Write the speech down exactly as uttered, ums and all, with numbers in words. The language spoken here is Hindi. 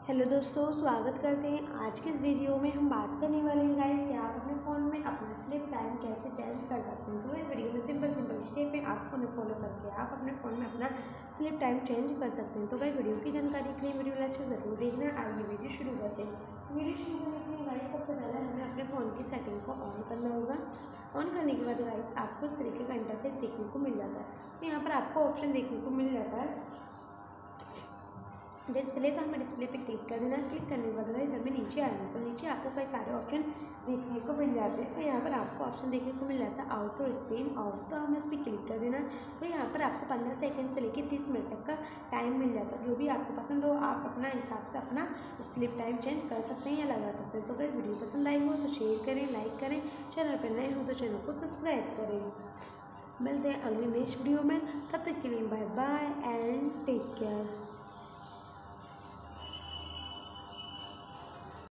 हेलो दोस्तों, स्वागत करते हैं। आज के इस वीडियो में हम बात करने वाले हैं गाइस कि आप अपने फ़ोन में अपना स्लीप टाइम कैसे चेंज कर सकते हैं। तो इस वीडियो में सिंपल सिंपल स्टेप है, आपको उन्हें फॉलो करके आप अपने फ़ोन में अपना स्लीप टाइम चेंज कर सकते हैं। तो गाइस वीडियो की जानकारी के लिए वीडियो लास्ट तक जरूर देखना। आइए वीडियो शुरू करते हैं। वीडियो शुरू करने के लिए गाइस सबसे पहले हमें अपने फ़ोन की सेटिंग को ऑन करना होगा। ऑन करने के बाद गाइस आपको इस तरीके का इंटरफेस देखने को मिल जाता है। तो यहाँ पर आपको ऑप्शन देखने को मिल जाता है डिस्प्ले। तो हमें डिस्प्ले पे क्लिक कर देना। क्लिक करने के बाद इधर में नीचे आना, तो नीचे आपको कई सारे ऑप्शन देखने को मिल जाते हैं। तो यहाँ पर आपको ऑप्शन देखने को मिल जाता है आउटडोर स्क्रीन ऑफ, तो हमें उस पर क्लिक कर देना। तो यहाँ पर आपको पंद्रह सेकंड से लेकर तीस मिनट तक का टाइम मिल जाता है। जो भी आपको पसंद हो आप अपना हिसाब से अपना स्लीप टाइम चेंज कर सकते हैं या लगा सकते हैं। तो अगर वीडियो पसंद आई हो तो शेयर करें, लाइक करें, चैनल पर नए हो तो चैनल को सब्सक्राइब करें। मिलते हैं अगली नेक्स्ट वीडियो में, तब तक के लिए bye bye and take care.